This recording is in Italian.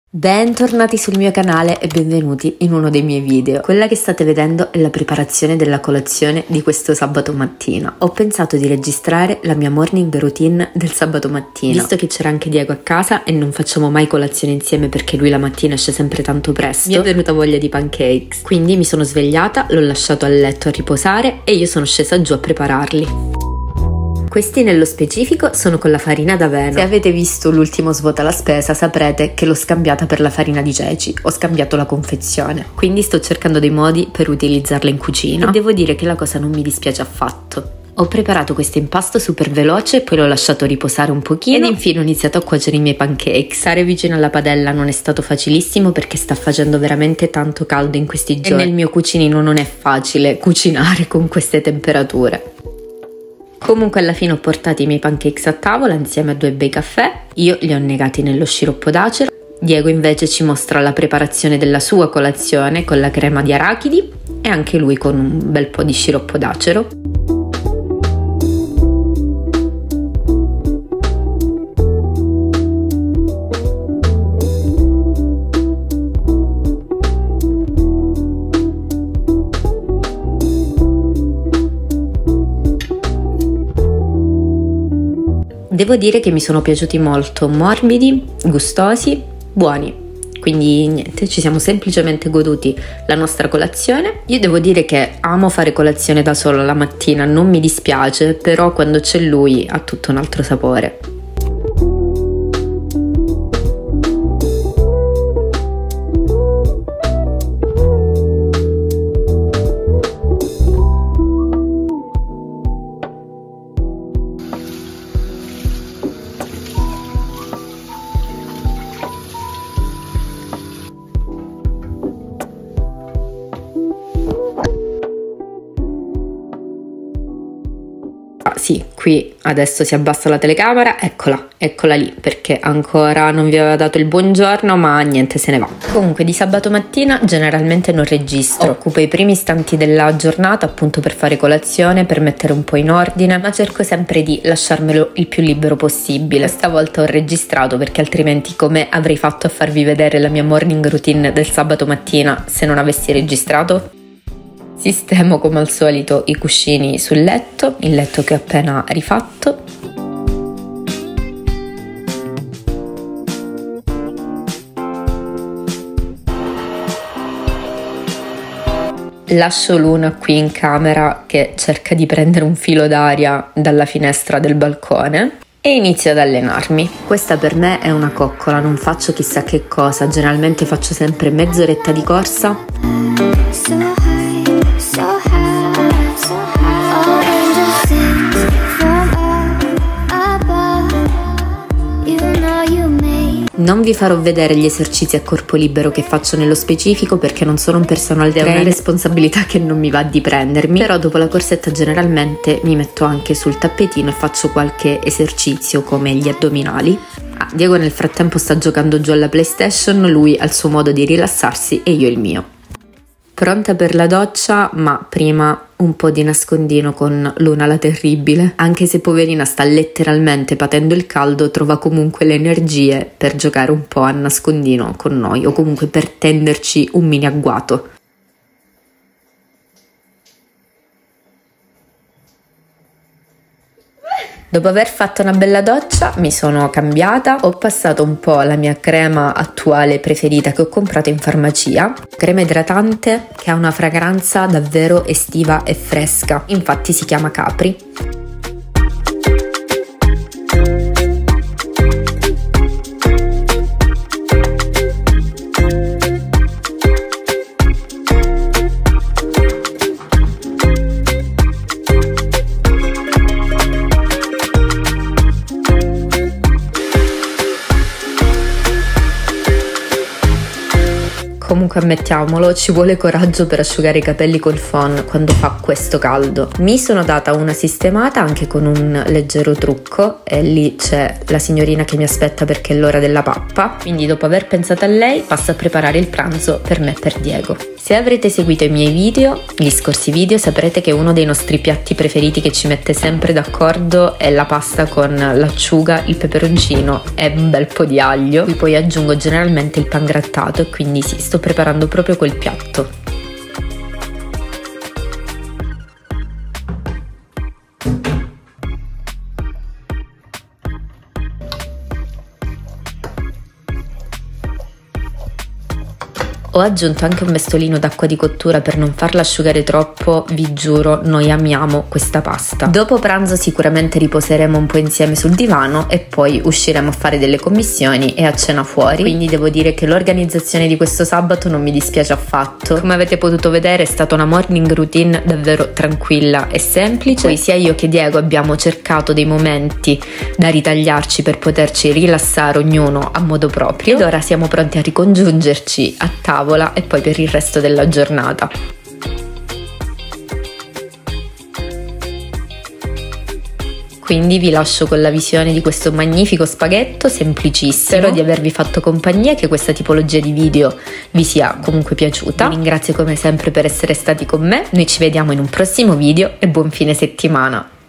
Bentornati sul mio canale e benvenuti in uno dei miei video. Quella che state vedendo è la preparazione della colazione di questo sabato mattina. Ho pensato di registrare la mia morning routine del sabato mattina, visto che c'era anche Diego a casa e non facciamo mai colazione insieme perché lui la mattina esce sempre tanto presto. Mi è venuta voglia di pancakes, quindi mi sono svegliata, l'ho lasciato a letto a riposare e io sono scesa giù a prepararli. Questi nello specifico sono con la farina d'avena. Se avete visto l'ultimo svuota la spesa saprete che l'ho scambiata per la farina di ceci, ho scambiato la confezione, quindi sto cercando dei modi per utilizzarla in cucina e devo dire che la cosa non mi dispiace affatto. Ho preparato questo impasto super veloce, poi l'ho lasciato riposare un pochino ed infine ho iniziato a cuocere i miei pancake. Stare vicino alla padella non è stato facilissimo perché sta facendo veramente tanto caldo in questi giorni e nel mio cucinino non è facile cucinare con queste temperature. Comunque alla fine ho portato i miei pancakes a tavola insieme a 2 bei caffè, io li ho negati nello sciroppo d'acero, Diego invece ci mostra la preparazione della sua colazione con la crema di arachidi e anche lui con un bel po' di sciroppo d'acero. Devo dire che mi sono piaciuti molto, morbidi, gustosi, buoni. Quindi niente, ci siamo semplicemente goduti la nostra colazione. Io devo dire che amo fare colazione da sola la mattina, non mi dispiace, però quando c'è lui ha tutto un altro sapore. Sì, qui adesso si abbassa la telecamera, eccola lì, perché ancora non vi aveva dato il buongiorno, ma niente, se ne va. Comunque di sabato mattina generalmente non registro, occupo i primi istanti della giornata appunto per fare colazione, per mettere un po' in ordine, ma cerco sempre di lasciarmelo il più libero possibile. Stavolta ho registrato perché altrimenti come avrei fatto a farvi vedere la mia morning routine del sabato mattina se non avessi registrato? Sistemo come al solito i cuscini sul letto, il letto che ho appena rifatto. Lascio Luna qui in camera che cerca di prendere un filo d'aria dalla finestra del balcone e inizio ad allenarmi. Questa per me è una coccola, non faccio chissà che cosa, generalmente faccio sempre mezz'oretta di corsa. Non vi farò vedere gli esercizi a corpo libero che faccio nello specifico perché non sono un personal trainer, è una responsabilità che non mi va di prendermi, però dopo la corsetta generalmente mi metto anche sul tappetino e faccio qualche esercizio come gli addominali. Diego nel frattempo sta giocando giù alla PlayStation, lui ha il suo modo di rilassarsi e io il mio. Pronta per la doccia, ma prima un po' di nascondino con Luna la terribile. Anche se poverina sta letteralmente patendo il caldo, trova comunque le energie per giocare un po' a nascondino con noi o comunque per tenderci un mini agguato. Dopo aver fatto una bella doccia mi sono cambiata, ho passato un po' la mia crema attuale preferita che ho comprato in farmacia, crema idratante che ha una fragranza davvero estiva e fresca, infatti si chiama Capri. Comunque ammettiamolo, ci vuole coraggio per asciugare i capelli col phon quando fa questo caldo. Mi sono data una sistemata anche con un leggero trucco e lì c'è la signorina che mi aspetta perché è l'ora della pappa, quindi dopo aver pensato a lei passo a preparare il pranzo per me e per Diego. Se avrete seguito i miei video, gli scorsi video, saprete che uno dei nostri piatti preferiti che ci mette sempre d'accordo è la pasta con l'acciuga, il peperoncino e un bel po' di aglio. Qui poi aggiungo generalmente il pangrattato e quindi sì, sto preparando proprio quel piatto. Ho aggiunto anche un mestolino d'acqua di cottura per non farla asciugare troppo, vi giuro, noi amiamo questa pasta. Dopo pranzo sicuramente riposeremo un po' insieme sul divano e poi usciremo a fare delle commissioni e a cena fuori, quindi devo dire che l'organizzazione di questo sabato non mi dispiace affatto. Come avete potuto vedere è stata una morning routine davvero tranquilla e semplice. Poi sia io che Diego abbiamo cercato dei momenti da ritagliarci per poterci rilassare ognuno a modo proprio ed ora siamo pronti a ricongiungerci a tavola e poi per il resto della giornata. Quindi vi lascio con la visione di questo magnifico spaghetto semplicissimo. Spero di avervi fatto compagnia e che questa tipologia di video vi sia comunque piaciuta. Vi ringrazio come sempre per essere stati con me, noi ci vediamo in un prossimo video e buon fine settimana.